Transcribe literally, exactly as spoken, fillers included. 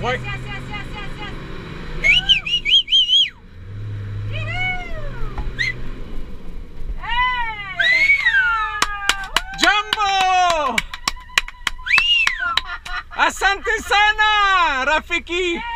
Work. Yes, yes, yes, yes, yes, yes. Hey! Jumbo! Asante sana, rafiki!